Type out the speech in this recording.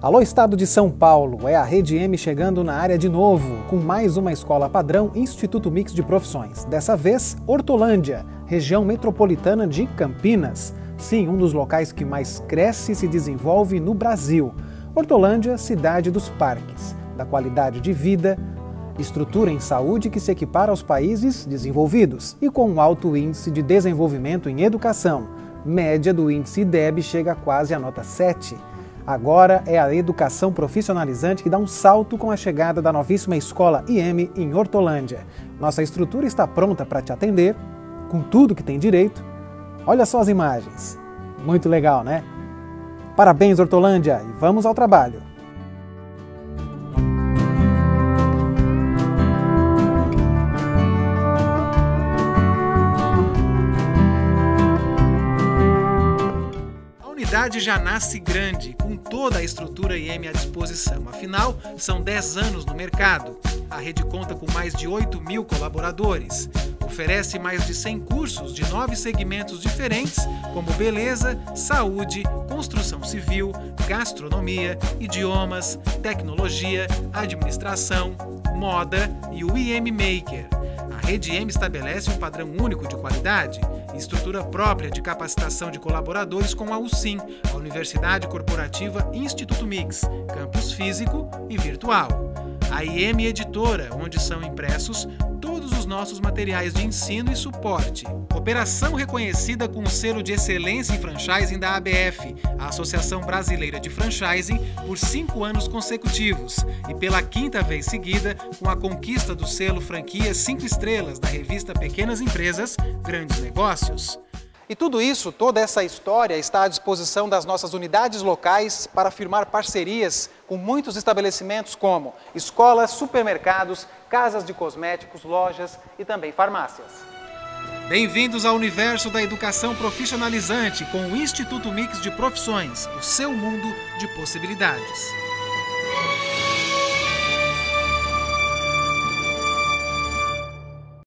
Alô, Estado de São Paulo, é a Rede M chegando na área de novo, com mais uma escola padrão Instituto Mix de Profissões. Dessa vez, Hortolândia, região metropolitana de Campinas. Sim, um dos locais que mais cresce e se desenvolve no Brasil. Hortolândia, cidade dos parques, da qualidade de vida, estrutura em saúde que se equipara aos países desenvolvidos e com um alto índice de desenvolvimento em educação. Média do índice IDEB chega quase a nota 7. Agora é a educação profissionalizante que dá um salto com a chegada da novíssima escola IM em Hortolândia. Nossa estrutura está pronta para te atender, com tudo que tem direito. Olha só as imagens. Muito legal, né? Parabéns, Hortolândia, e vamos ao trabalho. A cidade já nasce grande, com toda a estrutura IM à disposição. Afinal, são 10 anos no mercado. A rede conta com mais de 8.000 colaboradores. Oferece mais de 100 cursos de 9 segmentos diferentes, como beleza, saúde, construção civil, gastronomia, idiomas, tecnologia, administração, moda e o IM Maker. A Rede M estabelece um padrão único de qualidade e estrutura própria de capacitação de colaboradores com a USIM, a Universidade Corporativa Instituto Mix, campus físico e virtual. A IM Editora, onde são impressos todos os nossos materiais de ensino e suporte. Operação reconhecida com o selo de excelência em franchising da ABF, a Associação Brasileira de Franchising, por 5 anos consecutivos e pela 5ª vez seguida com a conquista do selo franquia 5 estrelas da revista Pequenas Empresas, Grandes Negócios. E tudo isso, toda essa história está à disposição das nossas unidades locais para firmar parcerias com muitos estabelecimentos como escolas, supermercados, casas de cosméticos, lojas e também farmácias. Bem-vindos ao universo da educação profissionalizante com o Instituto Mix de Profissões, o seu mundo de possibilidades.